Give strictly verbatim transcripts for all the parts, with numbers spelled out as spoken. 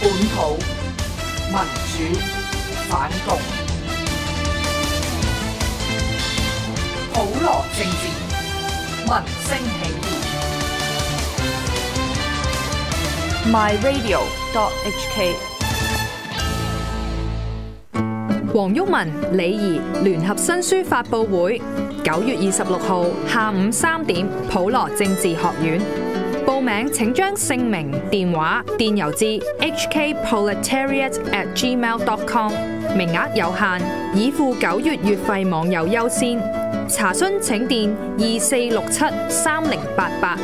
本土民主反共，普羅政治，民聲起義。My Radio dot H K。 黃毓民、李怡聯合新書發佈會，九月二十六號下午三點，普羅政治學院。報名請將姓名、電話、電郵至 h k proletariat at gmail dot com， 名額有限，已付九月月費網友優先。查詢請電二四六七三零八八。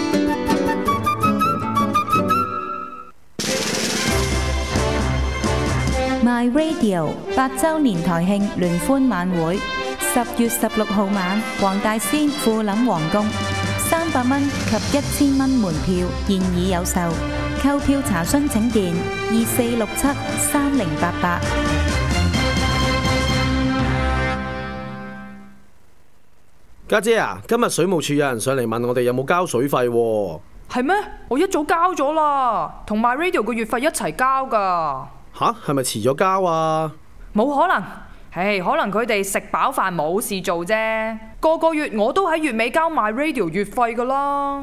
My Radio 八週年台慶聯歡晚會，十月十六號晚，黃大仙富林皇宮，三百蚊及一千蚊門票現已有售，購票查詢請電二四六七三零八八。 家姐啊，今日水務署有人上嚟問我哋有冇交水費喎？ 係咩？我一早交咗啦，同埋 Radio 個月費一齊交噶。 吓，係咪遲咗交啊？ 冇可能，唉，可能佢哋食飽飯冇事做啫。個個月我都喺月尾交 My Radio 月費噶啦。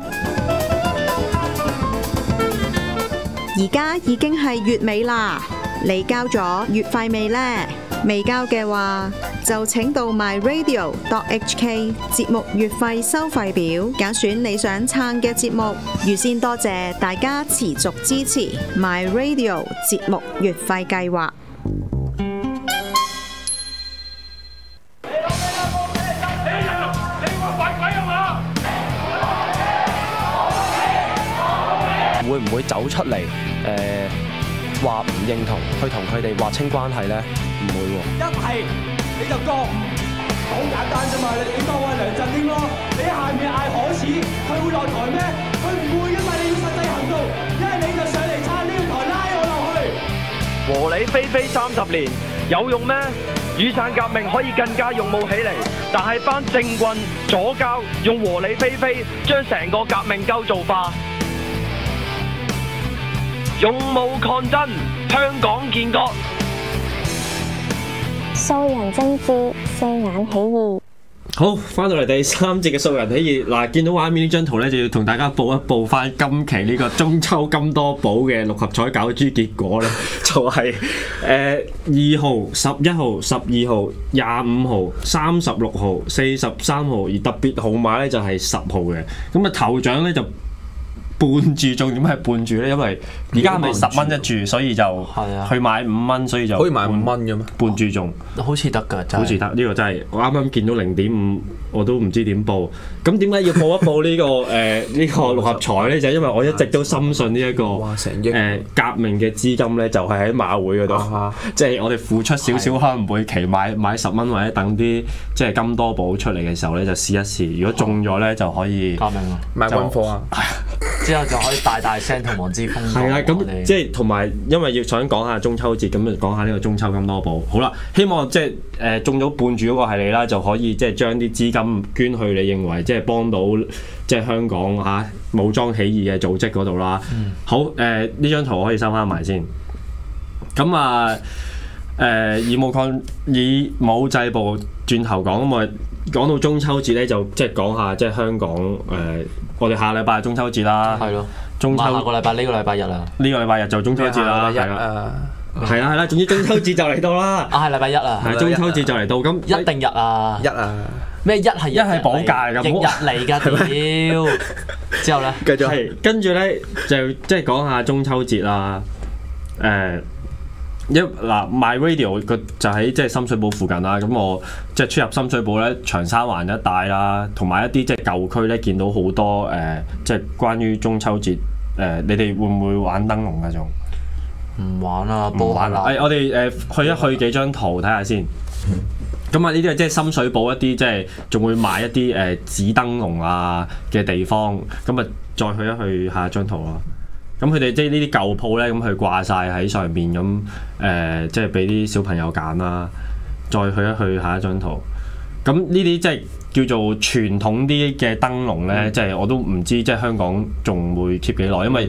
而家已經係月尾啦，你交咗月費未呢？未交嘅話，就請到 My Radio dot H K 節目月費收費表，揀選你想撐嘅節目。預先多謝大家持續支持 My Radio 節目月費計劃。 會唔會走出嚟？誒話唔認同，去同佢哋劃清關係呢？唔會喎。 一係你就講，好簡單啫嘛！你你當我係梁振英咯，你喺下面嗌可恥，佢會落台咩？佢唔會㗎嘛！你要實際行動，一係你就上嚟撐呢個台，拉我落去。 和理非非三十年有用咩？雨傘革命可以更加勇武起嚟，但係班政棍左膠用和理非非將成個革命構造化。勇武抗爭，香港建國。 素人政治，四眼起義。 好，翻到嚟第三節嘅素人起義嗱，見到畫面呢張圖咧，就要同大家報一報翻今期呢個中秋金多寶嘅六合彩攪珠結果咧，就係誒二號、十一號、十二號、廿五號、三十六號、四十三號，而特別號碼咧就係十號嘅。咁啊頭獎咧就半注中，點解係半注咧？因為而家係咪十蚊一注，所以就去買五蚊，所以就可以買五蚊嘅咩？半注中， 好似得㗎， 好似得。呢個真係我啱啱見到零點五，我都唔知點報。咁點解要報一報呢個誒呢個六合彩咧？就係因為我一直都深信呢一個誒革命嘅資金咧，就係喺馬會嗰度。即係我哋付出少少，可能每期買買十蚊，或者等啲即係金多寶出嚟嘅時候咧，就試一試。如果中咗咧，就可以革命啊！ 買軍火啊！ 之後就可以大大聲同黃之鋒講。 係啦，咁即係同埋，因為要想講下中秋節，咁就講下呢個中秋金多寶。好啦，希望即係誒中咗半注嗰個係你啦，就可以即係將啲資金捐去你認為即係幫到即係香港嚇、啊、武裝起義嘅組織嗰度啦。嗯、好誒，呢、呃、張圖我可以收翻埋先。咁啊誒、呃，以武抗以武制暴轉頭講咁啊，講到中秋節咧，就即係講下即係香港誒。呃我哋下禮拜係中秋節啦， 係咯， 中秋下個禮拜呢個禮拜日啊， 呢個禮拜日就中秋節啦，係啦，係啦係啦，總之中秋節就嚟到啦， 啊係禮拜一啊， 係中秋節就嚟到，咁一定日啊， 一啊， 咩一係一係綁架㗎， 翌日嚟㗎屌，之後咧， 繼續係跟住咧就即係講下中秋節啦，誒。一嗱 My Radio 個就喺即係深水埗附近啦，咁我即係出入深水埗咧，長沙灣一帶啦，同埋一啲即係舊區咧，見到好多誒、呃，即係關於中秋節誒、呃，你哋會唔會玩燈籠㗎仲？ 唔玩啊， 唔玩啦！誒、哎，我哋誒、呃、去一去幾張圖睇下先。咁啊，呢啲係即係深水埗一啲即係仲會賣一啲誒紙燈籠啊嘅地方，咁啊再去一去下一張圖啦。咁佢哋即係呢啲舊鋪咧，咁佢掛晒喺上邊，咁誒、呃、即係俾啲小朋友揀啦。再去一去下一張圖。咁呢啲即係叫做傳統啲嘅燈籠咧，即係、嗯、我都唔知即係香港仲會 keep 幾耐，因為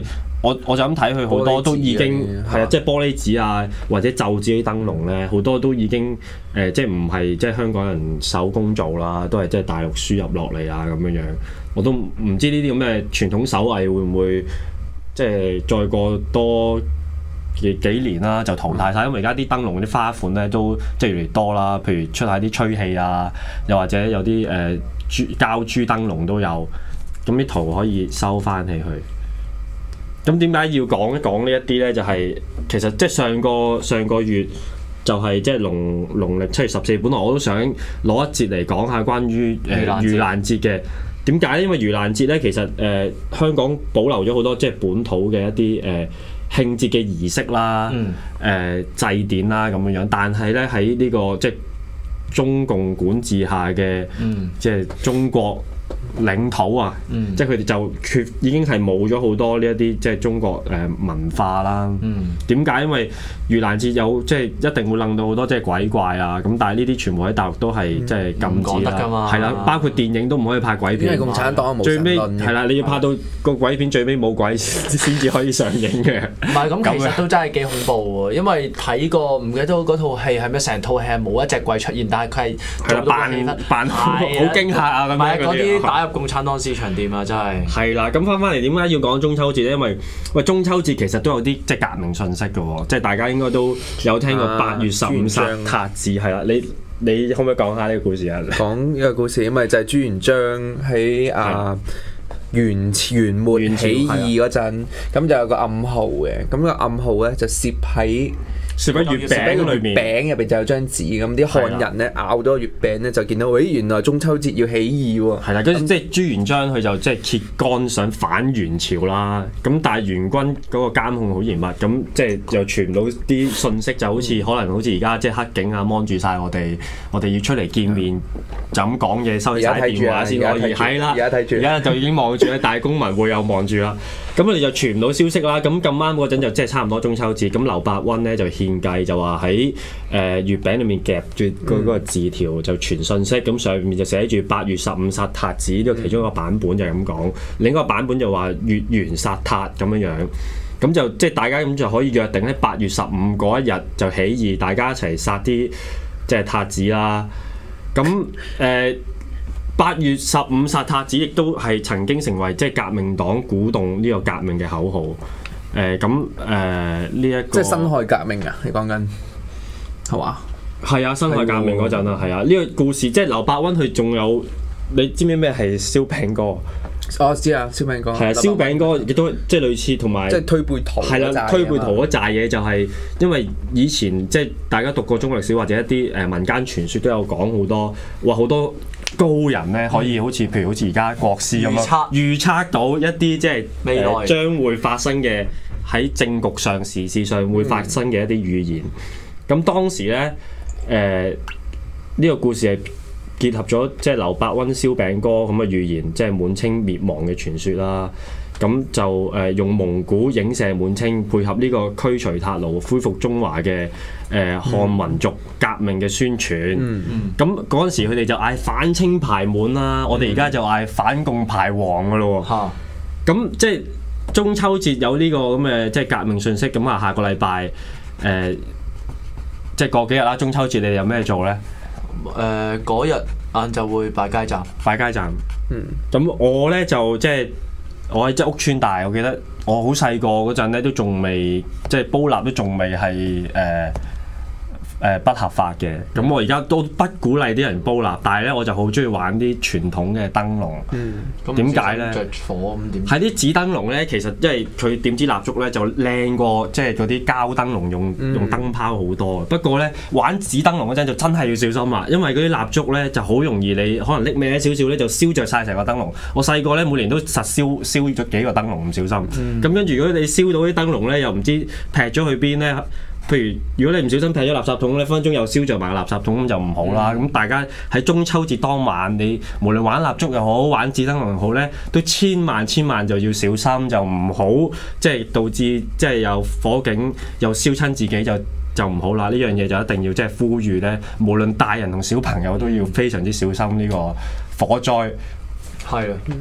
我我就咁睇佢好多都已經係啊，即係玻璃紙啊，或者就紙啲燈籠咧，好多都已經誒、呃，即係唔係即係香港人手工做啦，都係即係大陸輸入落嚟啊咁樣樣。我都唔知呢啲咁嘅傳統手藝會唔會即係再過多幾幾年啦，就淘汰晒。因為而家啲燈籠啲花款咧都即係越嚟越多啦，譬如出下啲吹氣啊，又或者有啲誒珠膠珠燈籠都有，咁啲圖可以收翻起去。咁點解要講一講呢一啲咧？就係、是、其實即係上個上個月就係即係農農曆七月十四，本來我都想攞一節嚟講下關於誒盂蘭節嘅。點解？因為盂蘭節咧，其實誒、呃、香港保留咗好多即係本土嘅一啲誒慶節嘅儀式啦、誒、嗯呃、祭典啦咁樣樣，但係咧喺呢、這個即係中共管治下嘅、嗯、即係中國領土啊，嗯、即係佢哋就缺已經係冇咗好多呢一啲即係中國誒文化啦。點解、嗯？因為盂蘭節有即係一定會令到好多即係鬼怪啊，咁但係呢啲全部喺大陸都係、嗯、即係禁止啦。係啦，包括電影都唔可以拍鬼片。因為共產黨冇最尾係啦，你要拍到個鬼片最尾冇鬼先至可以上映嘅。 唔係咁，其實都真係幾恐怖喎。因為睇過唔記得咗嗰套戲係咩？成套戲係冇一隻鬼出現，但係佢係做到個氣氛扮好驚嚇啊咁樣嗰啲。打入共產黨市場點啊！真係係啦，咁翻翻嚟點解要講中秋節咧？因為喂中秋節其實都有啲即係革命訊息嘅喎，即係大家應該都有聽過八月十五殺韃子係啦。你你可唔可以講下呢個故事啊？ 講呢個故事，因為就係朱元璋喺啊元元末起義嗰陣，咁就有個暗號嘅，咁個暗號咧就攝喺。攝喺月餅裏面，餅入邊就有張紙咁，啲漢人咧咬咗月餅咧就見到，咦，原來中秋節要起義喎。係啦， 跟住即係朱元璋佢就即係揭竿想反元朝啦。咁但係元軍嗰個監控好嚴密，咁即係又傳唔到啲信息，就好似可能好似而家即係黑警啊，望住晒我哋，我哋要出嚟見面就咁講嘢，收起曬電話先可以。係啦，而家睇住，而家就已經望住咧，大公民會又望住啦。咁我哋就傳唔到消息啦。咁咁啱嗰陣就即係差唔多中秋節，咁劉伯溫咧就獻計就話喺誒月餅裏面夾住嗰個字條就傳信息，咁、嗯、上面就寫住八月十五殺韃子，呢個其中一個版本就係咁講，另一個版本就話月圓殺韃咁樣樣，咁就即係大家咁就可以約定喺八月十五嗰一日就起義，大家一齊殺啲即係韃子啦。咁誒八月十五殺韃子亦都係曾經成為即係革命黨鼓動呢個革命嘅口號。誒咁誒呢一個即係辛亥革命啊！你講緊係嘛？ 係啊，辛亥革命嗰陣啊，係啊，呢、這個故事即係劉伯溫佢仲有，你知唔知咩係燒餅歌？ 我知啊，燒餅歌係啊，燒餅歌亦都即係類似同埋即係推背圖係啦， 推背圖嗰扎嘢就係因為以前即係大家讀過中國歷史或者一啲誒民間傳說都有講好多話好多高人咧可以好似譬如好似而家國師咁樣預測到一啲即係未來將會發生嘅喺政局上時事上會發生嘅一啲預言。咁、嗯、當時咧誒呢個故事係結合咗即係劉伯溫燒餅歌咁嘅預言，即係滿清滅亡嘅傳說啦。咁就誒、呃、用蒙古影射滿清，配合呢個驅除韃虜、恢復中華嘅誒、呃、漢民族革命嘅宣傳。咁嗰陣時佢哋就嗌反清排滿啦，嗯、我哋而家就嗌反共排黃噶咯喎。咁、嗯、即係中秋節有呢個咁嘅即係革命訊息，咁啊下個禮拜誒即係過幾日啦。中秋節你哋有咩做咧？ 誒嗰日晏晝會擺街站， 擺街站。嗯。咁我咧就即係。我喺即係屋村大，我記得我好細個嗰陣咧，都仲未即係煲蠟都仲未係誒誒不合法嘅。咁我而家都不鼓勵啲人煲蠟，但係咧我就好中意玩啲傳統嘅燈籠。嗯，點解咧？着火咁點？係啲紙燈籠咧，其實因為佢點支蠟燭咧就靚過即係嗰啲膠燈籠用、嗯、用燈泡好多。不過咧玩紙燈籠嗰陣就真係要小心啦，因為嗰啲蠟燭咧就好容易你可能拎歪少少咧就燒着晒成個燈籠。我細個咧每年都實燒燒咗幾個燈籠，唔小心。咁、嗯、跟住如果你燒到啲燈籠咧，又唔知劈咗去邊咧？譬如如果你唔小心劈咗垃圾桶咧，分分鐘又燒着埋垃圾桶，咁就唔好啦。咁、嗯、大家喺中秋節當晚，你無論玩蠟燭又好，玩紙燈籠又好咧，都千萬千萬就要小心，就唔好即係導致即係有火警又燒親自己就就唔好啦。呢樣嘢就一定要即係呼籲咧，無論大人同小朋友都要非常之小心呢個火災。 係啊。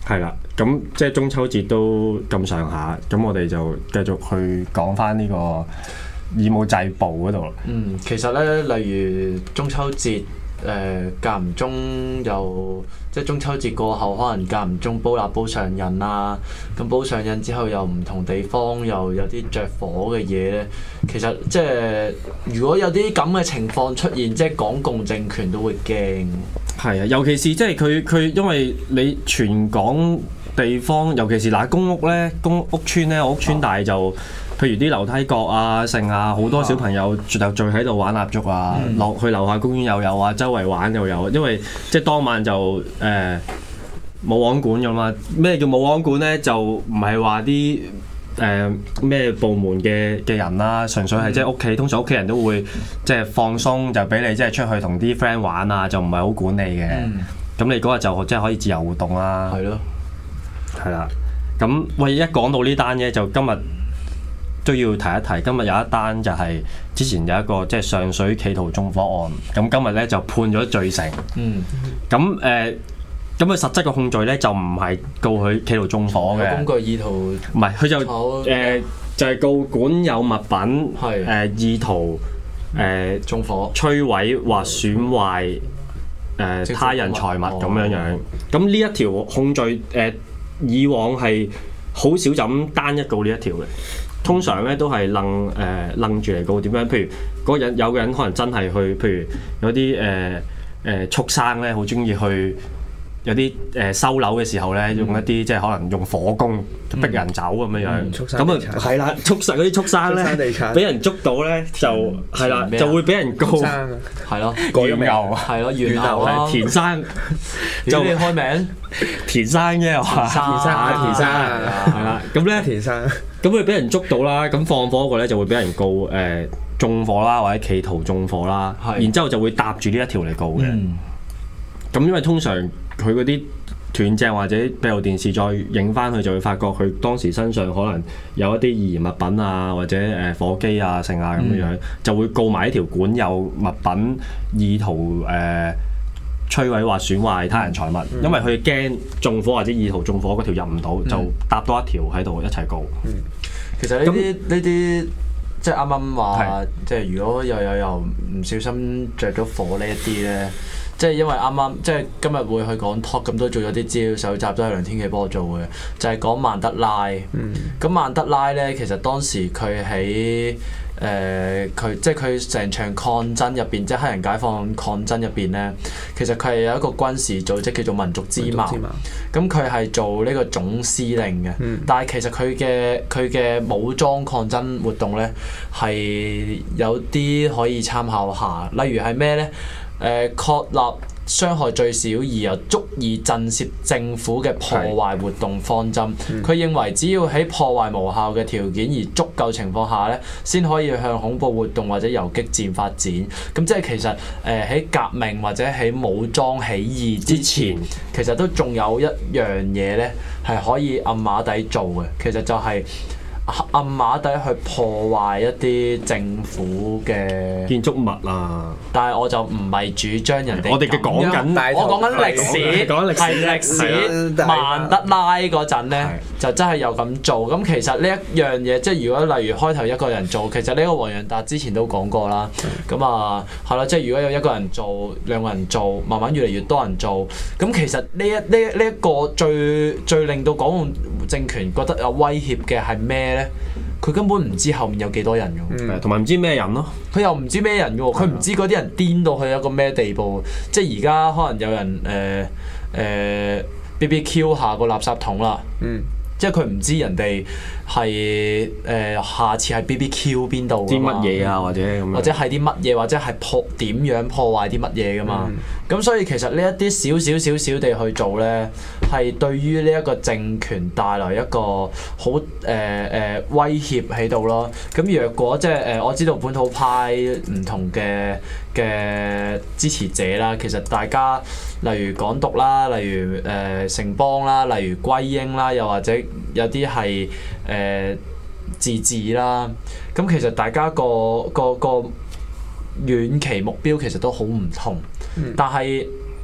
係啦，咁即係中秋節都咁上下，咁我哋就繼續去講翻呢個義務制部嗰度。 嗯，其實咧，例如中秋節，誒間唔中又即係中秋節過後，可能間唔中煲蠟煲上癮啊。咁煲上癮之後，又唔同地方又有啲着火嘅嘢咧。其實即係如果有啲咁嘅情況出現，即係港共政權都會驚。 係啊，尤其是即係佢佢，因為你全港地方，尤其是嗱公屋咧、公屋村咧，我屋村大就，譬如啲樓梯角啊、剩啊，好多小朋友就聚喺度玩蠟燭啊，落、嗯、去樓下公園又有啊，周圍玩又有，因為即係當晚就誒冇網管㗎嘛。咩叫冇網管咧？就唔係話啲誒咩部門嘅嘅人啦，純粹係即係屋企，通常屋企人都會即係放鬆，就俾你即係出去同啲 friend 玩啊，就唔係好管理嘅。咁、嗯、你嗰日就即係可以自由活動啦。係咯，係啦。咁喂，一講到呢單嘢，就今日都要提一提。今日有一單就係之前有一個即係上水企圖縱火案，咁今日咧就判咗罪成。嗯。咁誒。呃咁佢實質嘅控罪咧就唔係告佢企圖縱火嘅， 工具意圖唔係佢就誒、呃、就係、是、告管有物品誒、呃、意圖誒縱火、摧毀或損壞誒、呃、他人財物咁樣樣。咁呢一條控罪誒、呃、以往係好少就咁單一告呢一條嘅，通常咧都係楞誒楞住嚟告點樣？譬如嗰個人有個人可能真係去，譬如有啲誒誒畜生咧，好中意去。有啲誒、呃、收樓嘅時候咧，用一啲即係可能用火攻逼人走咁樣樣，咁啊係啦，畜生嗰啲畜生咧，俾人捉到咧就係啦，就會俾人告， 係咯， 原牛係咯，原牛係田生， 就你開名田生啫，係嘛？ 田生，田生係啦，咁咧田生，咁佢俾人捉到啦，咁放火嗰個咧就會俾人告誒、呃、縱火啦，或者企圖縱火啦，然之後就會搭住呢一條嚟告嘅。咁、嗯、因為通常佢嗰啲斷正或者閉路電視再影翻佢，就會發覺佢當時身上可能有一啲易燃物品啊，或者誒火機啊、剩啊咁樣樣，嗯、就會告埋一條管有物品意圖誒、呃、摧毀或損壞他人財物，嗯、因為佢驚縱火或者意圖縱火嗰條入唔到，嗯、就搭多一條喺度一齊告。 嗯、其實呢啲呢啲即係啱啱話，即係如果又有又唔小心着咗火呢一啲咧。即係因為啱啱即係今日會去講 talk， 咁都做咗啲資料搜集，都係梁天琦幫我做嘅，就係、是、講曼德拉。咁、嗯、曼德拉咧，其實當時佢喺誒佢即係佢成場抗爭入邊，即係黑人解放抗爭入邊咧，其實佢係有一個軍事組織叫做民族之矛。咁佢係做呢個總司令嘅，嗯、但係其實佢嘅佢嘅武裝抗爭活動咧係有啲可以參考下，例如係咩咧？誒、呃、確立傷害最少而又足以震懾政府嘅破壞活動方針。佢、嗯、認為只要喺破壞無效嘅條件而足夠情況下咧，先可以向恐怖活動或者游擊戰發展。咁即係其實誒喺、呃、革命或者喺武裝起義之前，其實都仲有一樣嘢咧係可以暗馬底做嘅。其實就係、是。暗馬底去破壞一啲政府嘅建築物啊！ 但係我就唔係主張人哋。 我哋嘅講緊， 我講緊歷史，係歷史。曼德拉嗰陣咧，就真係有咁做。咁其實呢一樣嘢，即係如果例如開頭一個人做，其實呢個黃洋達之前都講過啦。咁啊，係咯，即係如果有一個人做，兩個人做，慢慢越嚟越多人做。咁其實呢一呢呢一個最最令到港共政權覺得有威脅嘅係咩？佢根本唔知後面有幾多人嘅， 同埋唔知咩人咯。 佢又唔知咩人嘅喎，佢唔知嗰啲人癲到去一個咩地步。即係而家可能有人誒誒、呃呃、B B Q 下個垃圾桶啦。嗯。即係佢唔知人哋係誒下次係 B B Q 邊度啲乜嘢啊，或者咁樣， 或者係啲乜嘢，或者係破點樣破壞啲乜嘢噶嘛？咁、嗯、所以其實呢一啲少少少少地去做咧，係對於呢一個政權帶來一個好誒誒威脅喺度咯。咁若果即係誒我知道本土派唔同嘅嘅支持者啦，其實大家例如港獨啦，例如誒、呃、城邦啦，例如歸英啦，又或者有啲係誒自治啦，咁其實大家個個個遠期目標其實都好唔同，嗯、但係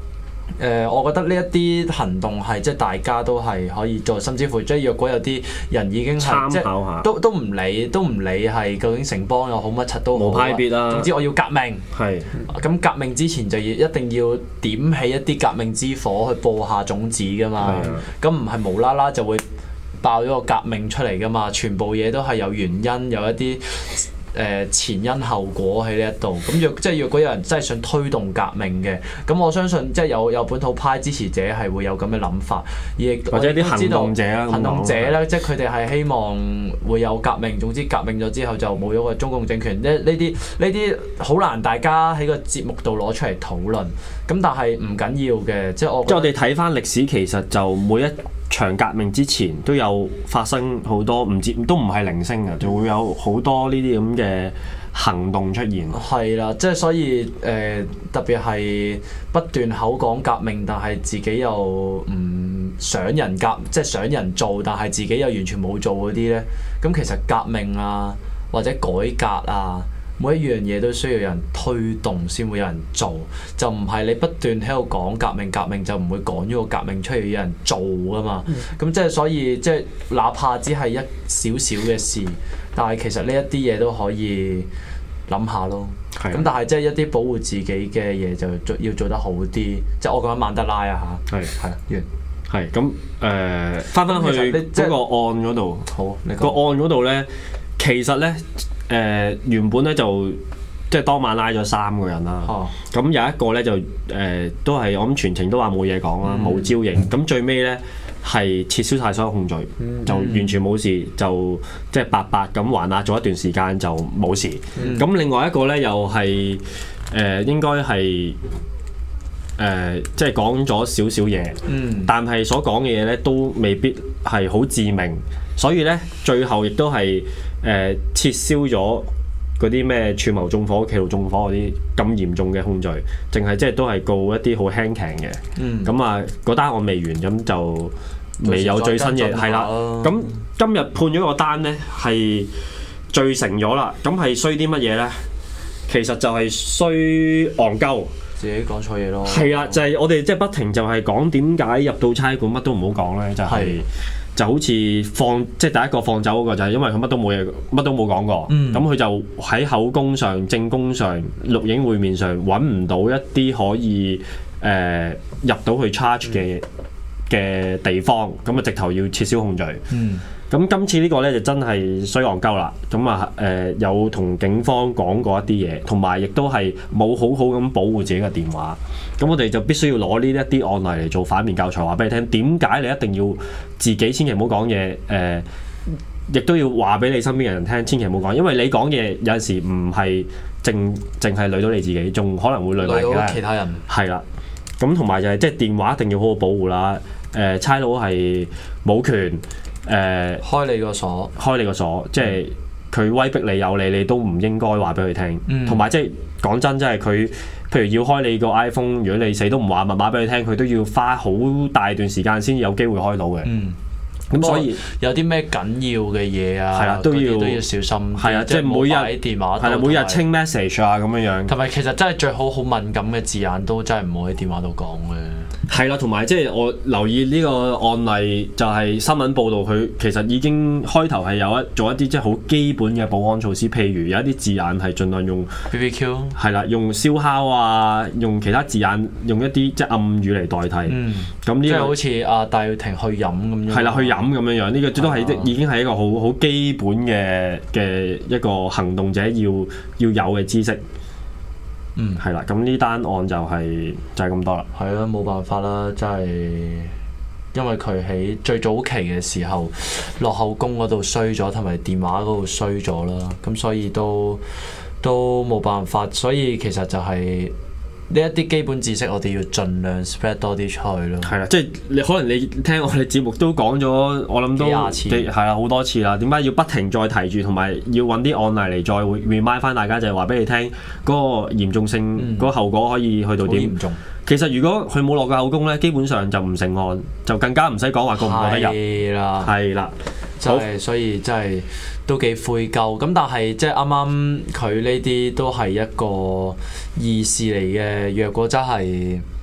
誒、呃，我覺得呢一啲行動係即係大家都係可以做，甚至乎即係若果有啲人已經係即係都都唔理，都唔理係究竟城邦又好乜柒都好， 無派別啦。 總之我要革命。 係。咁革命之前就要一定要點起一啲革命之火去播下種子㗎嘛。咁唔係無啦啦就會爆咗個革命出嚟㗎嘛，全部嘢都係有原因，有一啲。誒前因後果喺呢一度，咁若即係若果有人真係想推動革命嘅，咁我相信即係有有本土派支持者係會有咁嘅諗法，而亦或者啲行動者啊， 行動者咧，即係佢哋係希望會有革命，總之革命咗之後就冇咗個中共政權。呢呢啲呢啲好難大家喺個節目度攞出嚟討論，咁但係唔緊要嘅，即係我即係我哋睇翻歷史，其實就每一場革命之前都有發生好多唔知都唔係零星嘅，就會有好多呢啲咁嘅行動出現。 係啦，即係所以誒、呃，特別係不斷口講革命，但係自己又唔想人革，即係想人做，但係自己又完全冇做嗰啲咧。咁其實革命啊，或者改革啊，每一樣嘢都需要有人推動先會有人做，就唔係你不斷喺度講革命革命就唔會講咗個革命出嚟有人做㗎嘛。咁、嗯、即係所以即係哪怕只係一少少嘅事，但係其實呢一啲嘢都可以諗下咯。咁但係即係一啲保護自己嘅嘢就做要做得好啲。即係我講緊曼德拉啊嚇。係係完。 係咁誒，翻返去嗰個案嗰度。 好，你個案嗰度咧，其實咧。誒、呃、原本咧就即係當晚拉咗三個人啦，咁、哦、有一個咧就誒、呃、都係我諗全程都話冇嘢講啦，冇、嗯、招認，咁最尾咧係撤銷晒所有控罪，嗯、就完全冇事，就即係白白咁還押咗一段時間就冇事。咁、嗯、另外一個咧又係誒、呃、應該係誒即係講咗少少嘢，嗯、但係所講嘅嘢咧都未必係好致命，所以咧最後亦都係。誒、呃、撤銷咗嗰啲咩串謀縱火、企圖縱火嗰啲咁嚴重嘅控罪，淨係即係都係告一啲好輕強嘅。嗯。咁啊，嗰單案未完，咁就未有最新嘢，係啦。咁今日判咗個單咧，係罪成咗啦。咁係衰啲乜嘢咧？其實就係衰戇鳩。 自己講錯嘢咯。 係啊，就係、是、我哋即係不停就係講點解入到差館乜都唔好講咧，就係、是。就好似放即係第一個放走嗰個就係因為佢乜都冇嘢，乜都冇講過，咁佢、嗯、就喺口供上、證供上、錄影會面上揾唔到一啲可以誒、呃、入到去 charge 嘅嘅地方，咁啊直頭要撤銷控罪。嗯咁今次呢個咧就真係衰戇鳩啦，咁啊誒有同警方講過一啲嘢，同埋亦都係冇好好咁保護自己嘅電話。咁我哋就必須要攞呢一啲案例嚟做反面教材，話俾你聽點解你一定要自己千祈唔好講嘢，誒、呃，亦都要話俾你身邊嘅人聽，千祈唔好講，因為你講嘢有陣時唔係淨淨係累到你自己，仲可能會累埋其他人。 係啦，咁同埋就係即係電話一定要好好保護啦。誒、呃，差佬係冇權。誒、呃、 開你個鎖， 開你個鎖，即係佢威逼你有你，你都唔應該話俾佢聽。同埋即係講真，即係佢，譬如要開你個 iPhone，如果你死都唔話密碼俾佢聽，佢都要花好大段時間先有機會開到嘅。嗯咁所以有啲咩緊要嘅嘢啊， 係啊都要都要小心。 係啊，即係每日喺電話度， 係啦，每日清 message 啊咁樣樣。 同埋其實真係最好好敏感嘅字眼都真係唔好喺電話度講嘅。 係啦，同埋即係我留意呢個案例就係新聞報導，佢其實已經開頭係有一做一啲即係好基本嘅保安措施，譬如有一啲字眼係盡量用 B B Q， 係啦，用燒烤啊，用其他字眼，用一啲即係暗語嚟代替。嗯，咁呢、呢個、 即係好似阿戴耀廷去飲咁樣。 係啦，去飲咁樣樣，呢、呢個都係、啊、已經係一個好好基本嘅嘅一個行動者要要有嘅知識。嗯，係啦，咁呢單案就係、是、就係、是、咁多啦。 係啦，冇辦法啦，真係因為佢喺最早期嘅時候落口供嗰度衰咗，同埋電話嗰度衰咗啦，咁所以都都冇辦法，所以其實就係、是。呢一啲基本知識，我哋要盡量 spread 多啲出去咯。係啦， 即係你可能你聽我哋節目都講咗，我諗都係啦好多次啦。點解要不停再提住，同埋要揾啲案例嚟再 remind 翻大家，就係話俾你聽嗰個嚴重性，嗰、嗯、個後果可以去到點嚴重。其實如果佢冇落個口供咧，基本上就唔成案，就更加唔使講話告唔告得入。係啦，係啦， 真係所以真係都幾悔疚。咁但係即係啱啱佢呢啲都係一個意事嚟嘅。若果真係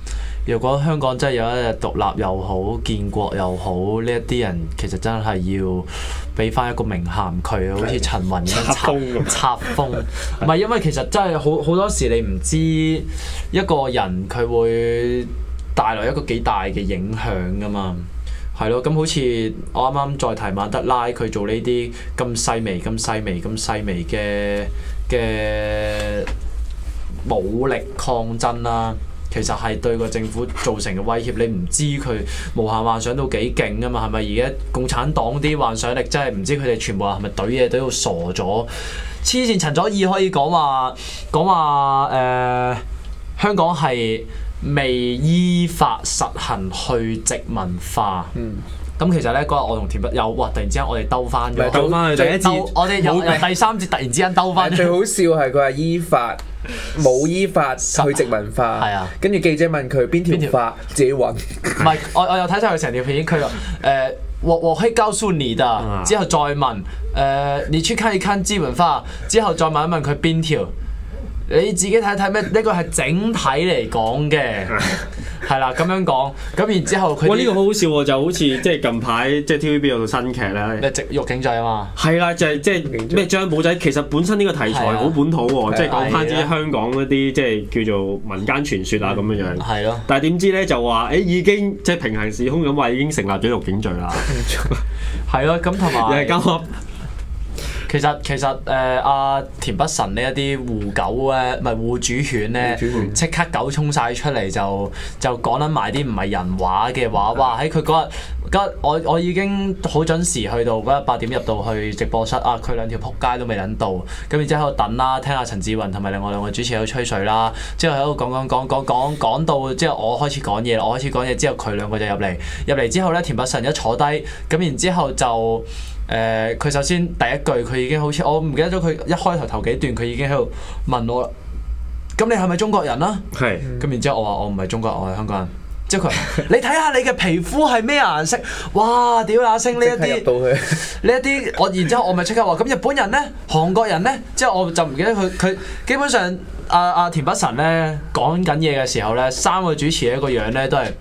如果香港真係有一日獨立又好，建國又好，呢一啲人其實真係要俾翻一個名銜佢，好似陳雲咁樣冊封。冊封唔係因為其實真係好好多時你唔知一個人佢會帶來一個幾大嘅影響㗎嘛。係咯，咁好似我啱啱再提曼德拉佢做呢啲咁細微、咁細微、咁細微嘅嘅武力抗爭啦，其實係對個政府造成嘅威脅。你唔知佢無限幻想到幾勁啊嘛？係咪而家共產黨啲幻想力真係唔知佢哋全部係咪懟嘢懟到傻咗？黐線，陳佐洱可以講話講話誒，香港係未依法實行去殖民化。嗯。咁其實咧嗰日我同田北有哇，突然之間我哋兜翻咗， 兜翻去第一節， 我哋由由第三節突然之間兜翻。最好笑係佢話依法冇依法去殖民化，係啊。跟住記者問佢邊條法，自己揾。唔係，我我有睇晒佢成條片，佢話誒我我可以告訴你的，之後再問誒、呃、你去看一看基本法，之後再問一問佢邊條。你自己睇睇咩？呢個係整體嚟講嘅，係啦咁樣講。咁然之後佢哇呢、呢個好好笑喎，就好似即係近排即係 T V B 有套新劇咧， 你直獄警仔啊嘛。 係啦，就係即係咩張保仔，其實本身呢個題材好本土喎，即係講翻啲香港嗰啲即係叫做民間傳說啊咁樣樣。係咯。但係點知咧就話誒已經即係平行時空咁話已經成立咗獄警罪啦。 係咯，咁同埋。 又係交其實其實誒阿、呃、田北辰呢一啲護狗咧，唔係護主犬咧，即刻狗衝晒出嚟就就講緊埋啲唔係人話嘅話，哇！喺佢嗰日嗰日我我已經好準時去到嗰日八點入到去直播室啊，佢兩條撲街都未撚到，咁然之後喺度等啦，聽下陳志雲同埋另外兩個主持喺度吹水啦，之後喺度講講講講講講到之後我開始講嘢，我開始講嘢之後佢兩個就入嚟，入嚟之後咧田北辰一坐低，咁然之後就。誒佢、呃、首先第一句佢已經好似我唔記得咗佢一開頭頭幾段佢已經喺度問我啦，咁你係咪中國人啊？係。咁然之後我話我唔係中國人，我係香港人。之後佢話你睇下你嘅皮膚係咩顏色？哇！屌阿星呢一啲呢一啲我，然之後我咪即刻話咁日本人咧、韓國人咧，之後我就唔記得佢佢基本上阿阿、啊、田北辰咧講緊嘢嘅時候咧，三個主持嘅一個樣咧都係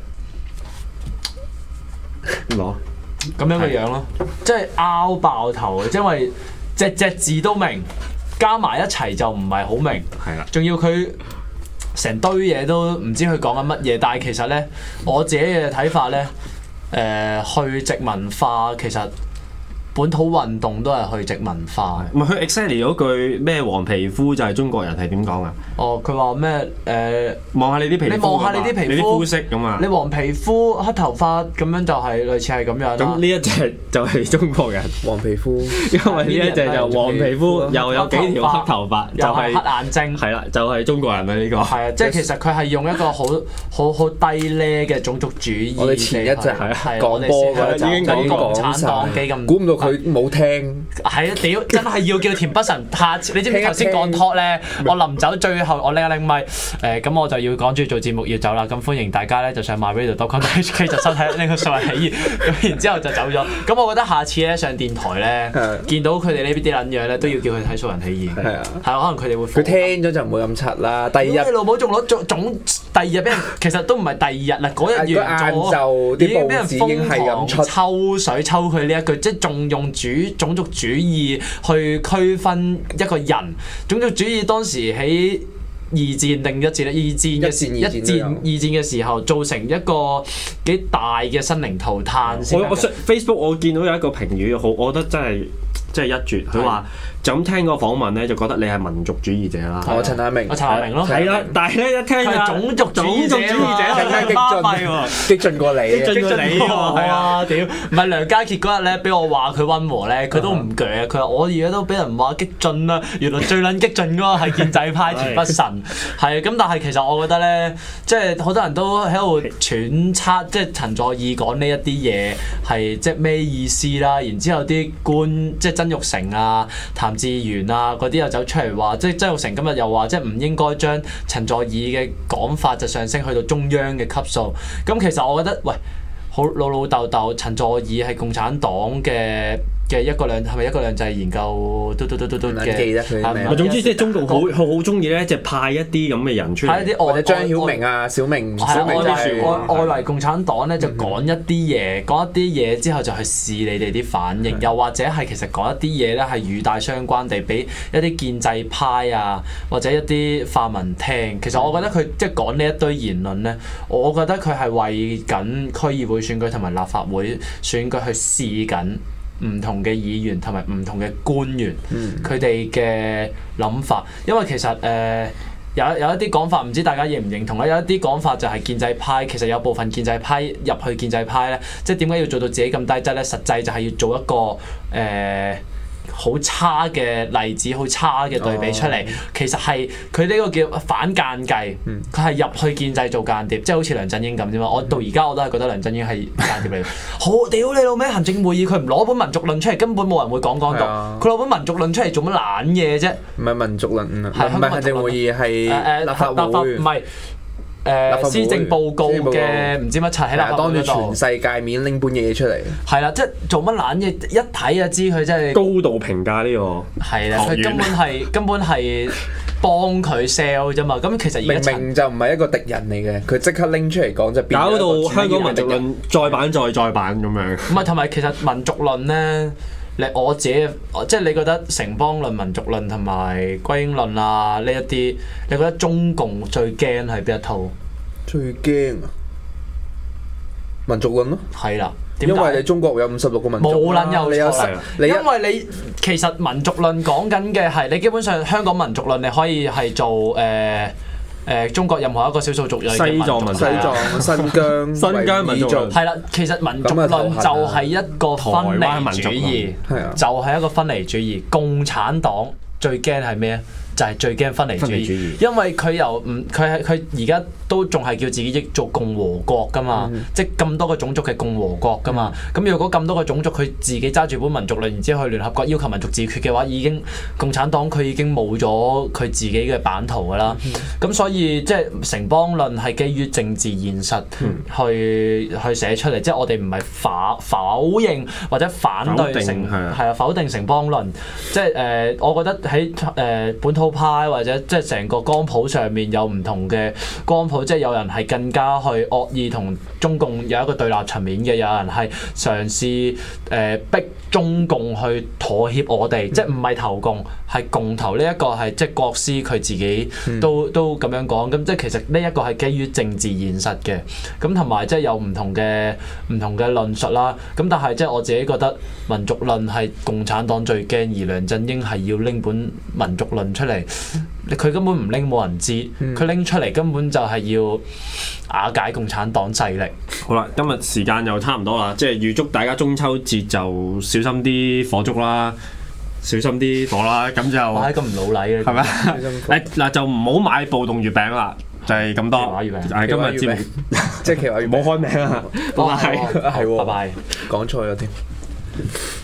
攞。咁樣嘅樣咯，即係拗爆頭嘅，因為隻隻字都明，加埋一齊就唔係好明。係啦，仲要佢成堆嘢都唔知佢講緊乜嘢，但係其實咧，我自己嘅睇法咧，誒、呃、去殖民化其實本土運動都係去殖民化。 唔係佢 exactly 嗰句咩黃皮膚就係中國人係點講啊？ 哦，佢話咩誒？望、 呃、下你啲皮膚， 你望下你啲皮膚， 你啲膚色咁啊！ 你黃皮膚、黑頭髮咁樣就係類似係咁樣。 咁呢一隻就係中國人黃皮膚， 因為呢一隻就黃皮膚，又有幾條黑頭髮，就係黑眼睛。係啦，就係、是、中國人啊！呢、這個係啊，即係其實佢係用一個好好好低呢嘅種族主義。 我哋前一隻係講波嘅已經講共產黨幾咁， 估唔到佢冇聽。 係啊！屌，真係要叫田北辰下次，你知唔知頭先講 talk 咧？我臨走最後我拎一拎咪誒，咁、呃、我就要趕住做節目要走啦。咁歡迎大家咧就上 myradio dot com H K 就收睇呢個數位起義。咁然之後就走咗。咁我覺得下次咧上電台咧，見到佢哋呢啲撚樣咧，都要叫佢睇數人起義。係啊，係可能佢哋會佢聽咗就唔會咁柒啦。第二日你老母仲攞總總第二日俾人，其實都唔係第二日啦。嗰日完咗，已經俾人瘋狂抽水抽佢呢一句，即係仲用主種族主義去區分一個人。種族主義當時喺二戰定一戰咧？二戰嘅一戰二戰嘅時候造成一個幾大嘅生靈塗炭。 我我 Facebook 我見到有一個評語好，我覺得真係真係一絕。佢話就咁聽個訪問咧，就覺得你係民族主義者啦。 我陳亞明， 我陳亞明咯。 係啦，但係咧一聽係種族主義者， 更加激進喎，激進過你， 激進過你喎。係啊，屌！唔係梁家傑嗰日咧，俾我話佢溫和咧，佢都唔鋸啊。佢話我而家都俾人話激進啦，原來最撚激進嗰個係建制派田北辰。係咁，但係其實我覺得咧，即係好多人都喺度揣測，即係陳佐洱講呢一啲嘢係即係咩意思啦。然之後啲官即係曾鈺成啊、譚志源啊嗰啲又走出嚟話，即係曾鈺成今日又話，即係唔應該將陳佐洱嘅講法就上升去到中央嘅級數。咁其實我覺得，喂，好老老豆豆，陳佐洱係共產黨嘅嘅一國兩係咪一國兩制研究嘟嘟嘟嘟嘟嘅？ 記得佢名。 總之即係中共好好好中意咧，就派一啲咁嘅人出嚟， 派一啲或者張曉明啊、小明、小明就係外外圍共產黨咧，就講一啲嘢，講一啲嘢之後就去試你哋啲反應，又或者係其實講一啲嘢咧係語帶相關地俾一啲建制派啊，或者一啲泛民聽。其實我覺得佢即係講呢一堆言論咧，我覺得佢係為緊區議會選舉同埋立法會選舉去試緊唔同嘅議員同埋唔同嘅官員佢哋嘅諗法，因為其實誒、呃、有有一啲講法唔知大家認唔認同咧，有一啲講法就係建制派其實有部分建制派入去建制派咧，即係點解要做到自己咁低質咧？實際就係要做一個誒、呃好差嘅例子，好差嘅對比出嚟，哦、其實係佢呢個叫反間計，佢係入去建制做間諜，即係好似梁振英咁啫嘛。嗯、我到而家我都係覺得梁振英係間諜嚟。好屌你老味！行政會議佢唔攞本民族論出嚟，根本冇人會講港獨。佢攞、啊、本民族論出嚟做乜撚嘢啫？唔係民族論啊，唔係行政會議係、呃、立法會，唔係。誒施政報告嘅唔知乜柒喺立法會嗰度，當住全世界面拎本嘢出嚟。係啦，即係做乜撚嘢？一睇就知佢真係高度評價呢個。係啦， 佢根本係根本係幫佢 sell 啫嘛。咁其實而家明明就唔係一個敵人嚟嘅，佢即刻拎出嚟講就變咗搞到香港民族論再版再再版咁樣。 唔係，同埋其實民族論咧。你我自己即係你覺得城邦論、民族論同埋歸英論啊呢一啲，你覺得中共最驚係邊一套？ 最驚啊！民族論咯。 係啦， 因為你中國有五十六個民族。 冇撚有錯。 你因為你其實民族論講緊嘅係你基本上香港民族論，你可以係做誒。呃誒、呃、中國任何一個少數族裔嘅民族， 西藏、新疆、 新疆民族係啦，其實民族論就係一個分離主義，就係一個分離主義。共產黨最驚係咩？就係最驚分離主義，主義因為佢由唔佢係佢而家都仲係叫自己做共和國㗎嘛，嗯、即係咁多個種族嘅共和國㗎嘛。咁、嗯、如果咁多個種族佢自己揸住本民族論，然之後去聯合國要求民族自決嘅話，已經共產黨佢已經冇咗佢自己嘅版圖㗎啦。咁、嗯、所以即係城邦論係基於政治現實去、嗯、去寫出嚟，即係我哋唔係否否認或者反對城係啊否定城邦論，即係誒、呃、我覺得喺誒、呃、本土派或者即係成個光譜上面有唔同嘅光譜，即係有人係更加去惡意同中共有一個對立層面嘅，有人係嘗試誒、呃、逼中共去妥協我哋，嗯、即係唔係投共係共投呢一個係即係國師佢自己都、嗯、都咁樣講，咁即係其實呢一個係基於政治現實嘅，咁同埋即係有唔同嘅唔同嘅論述啦，咁但係即係我自己覺得民族論係共產黨最驚，而梁振英係要拎本民族論出嚟。佢根本唔拎冇人知，佢拎、嗯、出嚟根本就係要瓦解共產黨勢力。 好啦，今日時間又差唔多啦，即係預祝大家中秋節就小心啲火燭啦，小心啲火啦，咁就哇咁唔老禮嘅係咪？誒嗱就唔好買暴動月餅啦，就係、是、咁多。係今日節目即係奇華月餅冇開名啊！ 拜拜， 係喎， 拜拜， 講錯咗添。